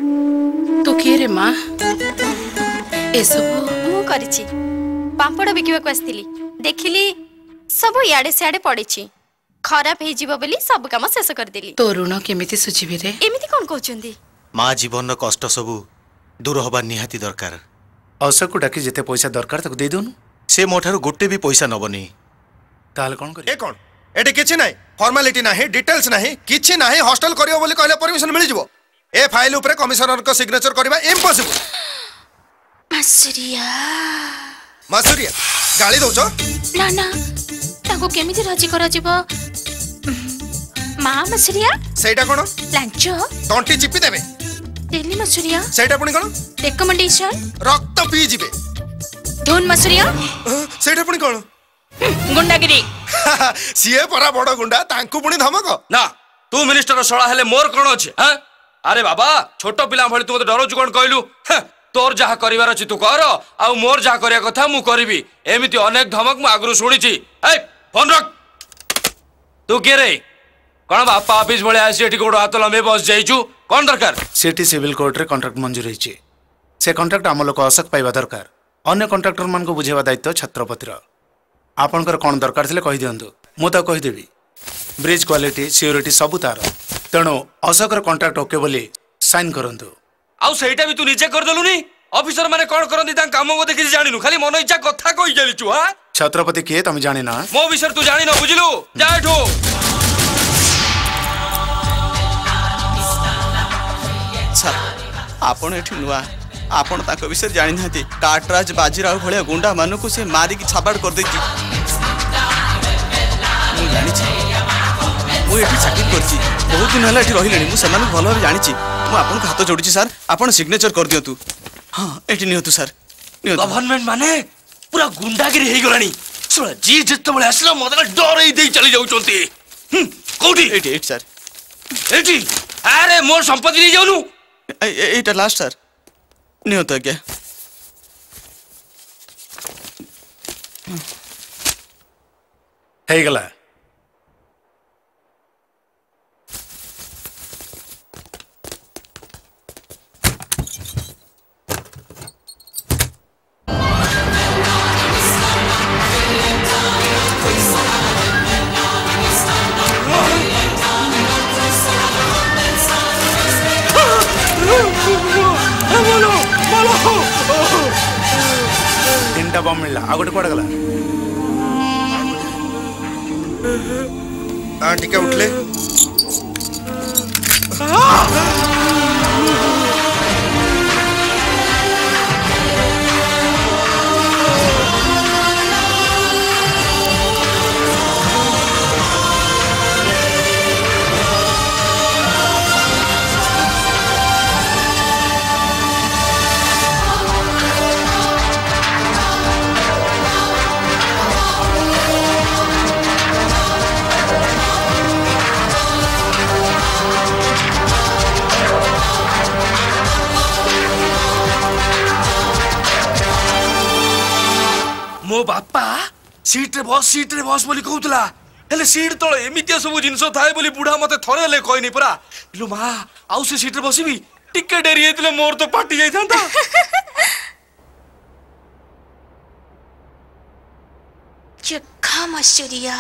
तू किए रे माँ एसबू मु करिछि पांपड़ बिकिबाक आस्थिली देखिली सब इयाडे सियाडे पड़िछि खराब हे जीव बोली सब काम शेष कर देली। तो ऋण केमिति सुझिबि रे? एमिति कोन कहउचंदी? माँ जीवन कष्ट सबू दूर हवा निहाती दरकार। अशोक को डाकी जिते पैसा दरकार ताको दे दोनु। से मोठारु गोटे भी पैसा नबनी। ताल कोन करी? ए कोन एटे किछि नाही फॉर्मालिटी नाही डिटेल्स नाही किछि नाही हॉस्टल करियो बोली कहले परमिशन मिलि जिवो। ए फाइल ऊपर कमिश्नर को सिग्नेचर करबा इम्पॉसिबल। मसुरिया मसुरिया गाली दोछो ना ना ताको केमिति राजी करा जिवो? माँ मसुरिया सेटा कोन लांचो तंटी चिपी देबे डेली मसुरिया सेटा पुनी कोन रिकमेंडेशन रक्त पी जिबे धून मसुरिया सेटा पुनी कोन गुंडागिरी सीए परा बड़ गुंडा तांकु पुनी धमक ना तू मिनिस्टर सळा हेले मोर कोन अछि हां अरे बाबा छोटो पिला भली तू डरो छु कोन कहलु तोर जहा करिवार अछि तू कर आ मोर जहा करिया कथा मु करबी एमिति अनेक धमक मु आगरु सुनी छी ए फोन रख तू के रे कोन बापा ऑफिस भले आसी एठी गोड़ हाथ लंबे बस जाइछु कोन दरकार सिटी सिविल कोर्ट रे कॉन्ट्रैक्ट मंजूर होईची से कॉन्ट्रैक्ट आम लोक अशोक पाइबा दरकार अन्य कॉन्ट्रैक्टर मान को बुझेवा दायित्व छत्रपतिर आपनकर कोन दरकार थिले कहि दियंतु मु त कहि देबी ब्रिज क्वालिटी सिक्योरिटी सब तार तेणु अशोकर कॉन्ट्रैक्ट ओके बोली साइन करंतु आउ सेटा भी तू नीचे कर देलुनी ऑफिसर माने कोन करंदी ता काम को देखि जानिनु खाली मन इच्छा कथा कहि जालिछु हां छत्रपति के तुम जानि ना मो विषय तू जानि न बुझिलु जा एठो सर आपण एठी नुआ आपण ताको विषय जानि नाथि काटराज बाजीराव भलिया गुंडा मानु को से मारी की छाबाड़ कर देती मु जानि छी मु एठी चाकरी करची बहुत दिन हला एठी रहिलेनी मु समान भलो भाबे जानि छी मु आपण को हाथ जोड़ी छी सर आपण सिग्नेचर कर दियंतु हां एठी नियतु सर नियतु गवर्नमेंट माने पूरा गुंडागिरी हे गलानी सोला जी जत्तो बळे असला मदला डर ही देई चली जाउचोंती कोठी एठी एठी सर एठी अरे मोर संपत्ति ले जाउनु एटा लास्ट सर नियतु आज्ञा हे गला तीनटा बम मिलला आ गोटे कोड गला आ टिके उठले मो बापा सीट रे बस बोली कहउतला हेले सीट तळे एमितिया सब जिंस थाए बोली बुढ़ा मते थरे ले कहनी परा लो मा आउ से सीट रे बसिबी टिके डेरी हेतले मोर तो पाटी जाई थांता चखा मसुरिया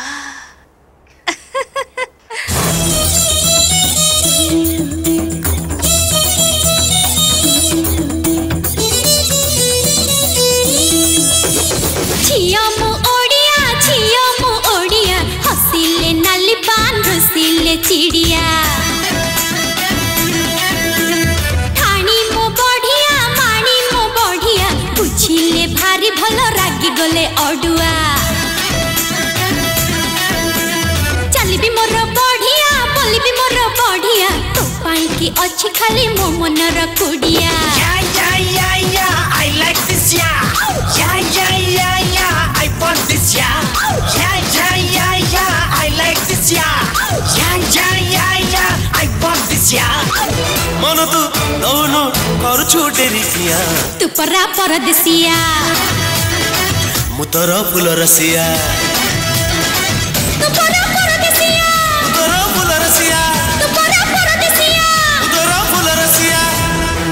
छिया मो ओडिया हसिले नाली पान रसिले चिड़िया ठाणी मो बढ़िया बुझिले भारी भलो रागी गले अडुआ चलिबी मोर बढ़िया बोलिबी मोर बढ़िया तो पाई की अच्छी खाली मो मनर Kudiya I like this I want this I like this I want this मन तू दोनो कर छूटेरी सिया तू परा परदेसिया मुतरा फुल रसिया तू परा परदेसिया मुतरा फुल रसिया तू परा परदेसिया मुतरा फुल रसिया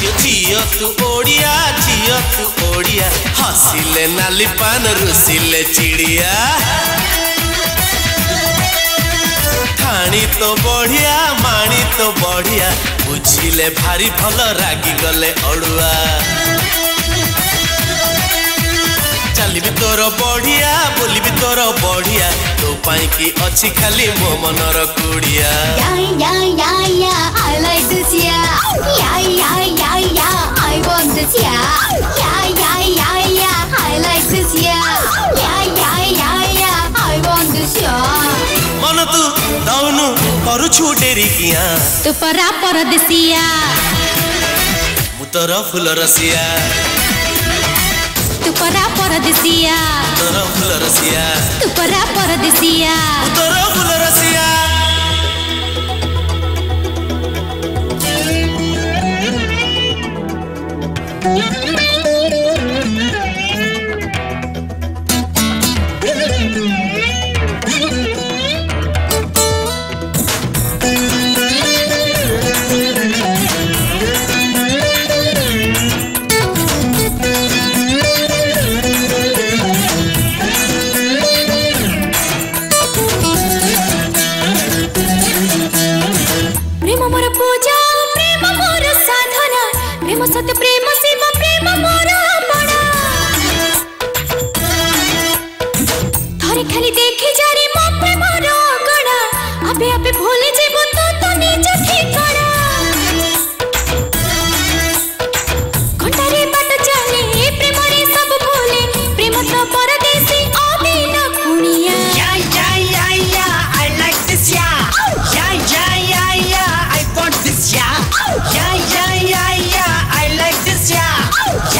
झियो तू ओडिया झियो तू ओडिया हसिले नाली पान रुसिले चिड़िया ठाणी तो बढ़िया माणी तो बढ़िया बुझिले भारी भल रागी गले अड़ुआ चली भी तोर बढ़िया बोली भी तोर बढ़िया तो पाई की अच्छी खाली मो मनर कुड़िया I like this, yeah. I want this, yeah. I like this, yeah. I want this, yeah. मन तू दौनु करू छु डेरी किया तू परा परदेसिया मुतर फूल रसिया तू परा परदेसिया मुतर फूल रसिया तू परा परदेसिया मुतर फूल रसिया प्रेम मोर पूजा प्रेम मोर साधना प्रेम सत्य प्रेम शिव प्रेम मोर अपना थरे खाली देखि जारे मो प्रेम रो गणा अबे अबे भूल जेबो तो निज ठिकाना घंटारे बाट चले प्रेम रे सब भूले प्रेम तो परदेसी अदिन खुनिया I like this, yeah. I want this, yeah. I like this, yeah.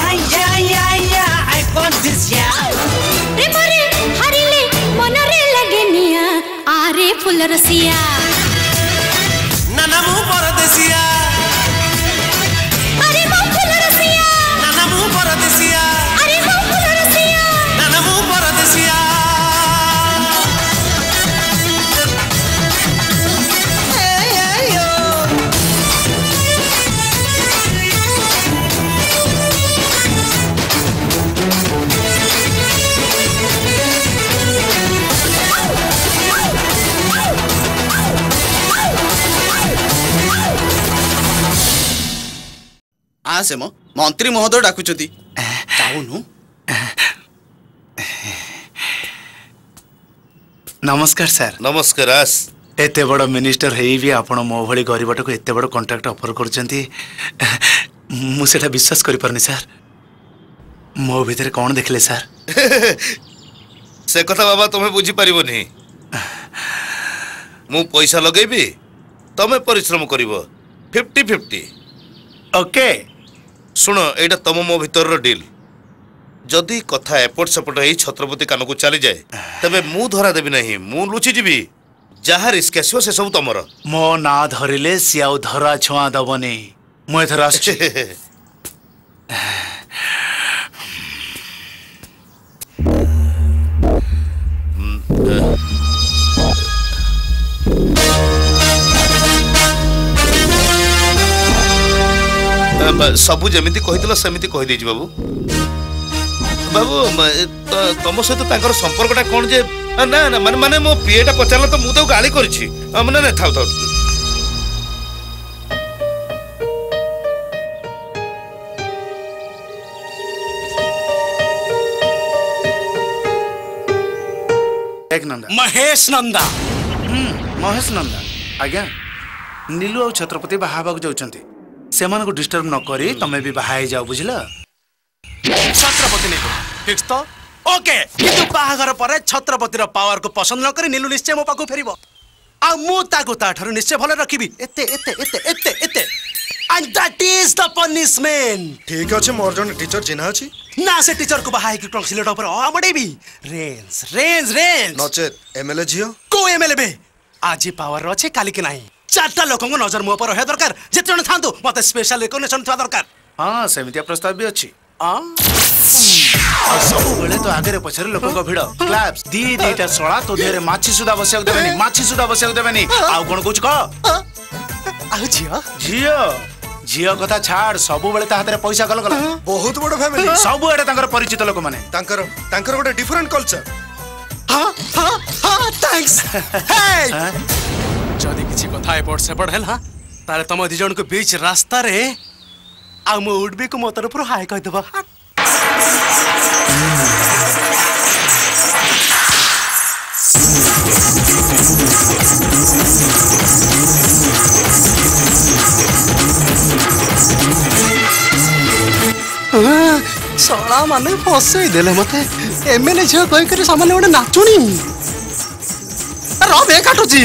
I want this, yeah. प्रेम रे हरिले मन रे लगे निया आरे फूल रसिया नाना मु परदेसिया अरे मो फूल रसिया नाना मु परदेसिया अरे मो फूल रसिया नाना मु परदेसिया आसे मो मंत्री महोदय डाकुचती जाऊनु नमस्कार सर नमस्कार आस एते बड़ मिनिस्टर हेई भी आपण मो भली गरीबट को एते बड़ कॉन्ट्रैक्ट ऑफर करचंती मु सेटा विश्वास करि परनी सर मो भीतर कौन देखले सर से कथा बाबा तुम्हें बुझी पारिबो नहीं मु पैसा लगेबी तमे परिश्रम करिवो 50-50 ओके सुनो एटा तम मो भीतर डील जदि कथा एपट सेपट हो छत्रपति कान को चली जाए तबे मु धरा देबी नहीं मु लुचि जीवी जहाँ रिस्क आसो से सब तमर मो ना धरिले सियाउ धरा छुआ दबनी मु एथर आछी सबू जमीती कही सेमती कहीदे बाबू बाबू तुम सहित तांकर संपर्कटा कौन जे ना ना माने माने मो पीएटा पचारला तो मु तो गाली करछि ना ना थाउ थाउ एक नंदा महेश नंदा महेश नंदा आज्ञा नीलू और छत्रपति बाहाबाक जाउछंती सेमान को डिस्टर्ब न करी तमे भी बाहाई जाओ बुझला छत्रपति नीलू फिक्स तो ओके किंतु बाहागर पर छत्रपति रो पावर को पसंद न करी नीलू निश्चय मो पाखु फेरिबो आ मु ताको ताठर निश्चय भले रखिबी एते एते एते एते एते and that is the punishment ठीक अछि मोर जन टीचर चिन्हा अछि ना से टीचर को बाहाई की टंगसिलेट ऊपर आमडेबी रेंज रेंज रेंज नचेत एमएलए जियो को एमएलए बे आज पावर अच्छे काली के नहीं चारटा लोक नजर मो पर रहे दरकार जेते जण थांतु मते स्पेशल रिकॉग्निशन था दरकार हां सेमितिया प्रस्ताव भी अछि सब बेले तो आगे पछरे लोक को भिड़ क्लैप्स दी दीटा सोळा तो देरे माछी सुदा बसिया देबेनी माछी सुदा बसिया देबेनी आउ कोन कुछ क आउ जियो जियो झियो कथा छाड़ सब बेले ता हाथ रे पैसा गल गल बहुत बड़ फैमिली सब एडे तांकर परिचित लोक माने तांकर तांकर गोटे डिफरेंट कल्चर हां थैंक्स हे जदी किछि कथा एपट सेपट हेल हां तारे तम दि जन को बीच रास्ता रे आ मो उडबी को मो तरफ हाय कह देबा सड़ा माने फसई देले मते एमएलए झ कहि करे सामान्य ओडे नाचुनी रो बे काटुची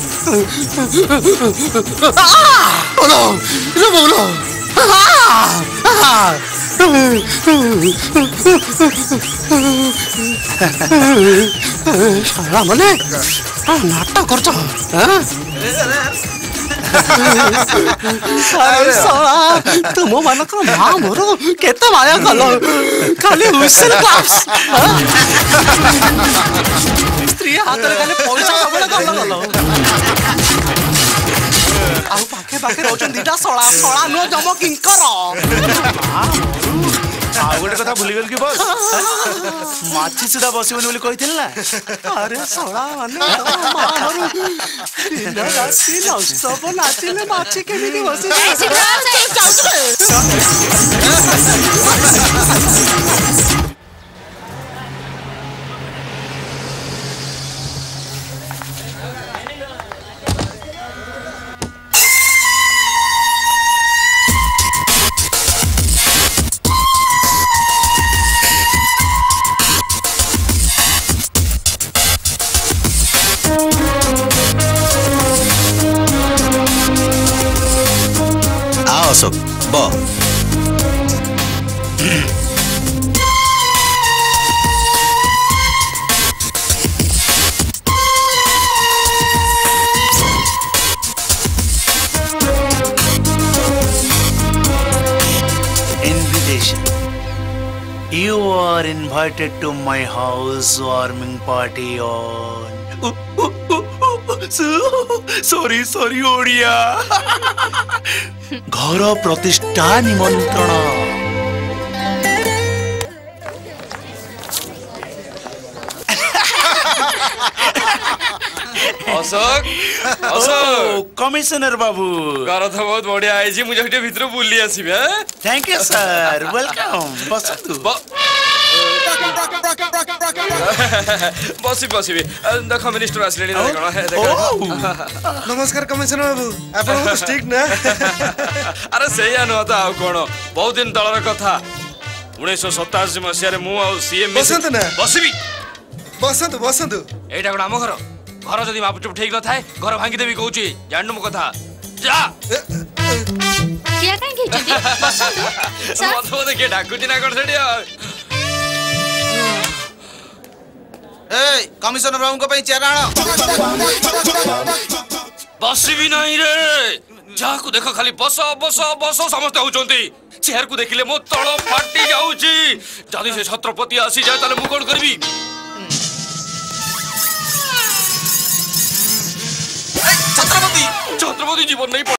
बोलो रे बोलो सड़ा माने नाटक करछ अरे साला तुम मानक मां मोर केते माया कल खाली हुइसेल क्लास स्त्री हाथ रे खाली पैसा सबले कल आउ पाखे पाखे रोचन दीटा सळा सळा नो जम किंकर आ गोटे कथा भूली गेल कि बस माछी सुदा बसिबनी बोली कहिथिल ना अरे सळा माने मारू दिन राति नष्ट नाचिले माछी केमिति बसि अशोक ब invitation. You are invited to my house warming party on. Sorry, sorry, Odia. घर प्रतिष्ठा निमंत्रण. अशोक अशोक कमिश्नर बाबू कर तो बहुत बढ़िया है जी मुझे हटे भीतर बुली आसीबे हैं थैंक यू सर वेलकम बसतु बसी बसी देखो मिनिस्टर आसलेनी देखो है देखो नमस्कार कमिश्नर बाबू आपण तो स्टिक ना अरे सेया न था आ कोन बहुत दिन तळर कथा 1987 मसिया रे मु आ सीएम बसंत ना बसबी बसंत बसंत एटा कोन हम घर घर जदी माप चुप ठीक न थाए घर भांगी देबी कहूची जाननु म कथा जा किया काहे की जदी बसंत सर मत मत के डाकुची ना कर छडिया ए कमिश्नर बाबू को पई चेहरा आनो बसबी नहीं रे जाको देखो खाली बस बस बस समस्त होचंती चेहर को देखिले मो तळ फाटी जाउची जदी से छत्रपति आसी जाय ताले मु कोन करबी छत्रपति छत्रपति जीवन नहीं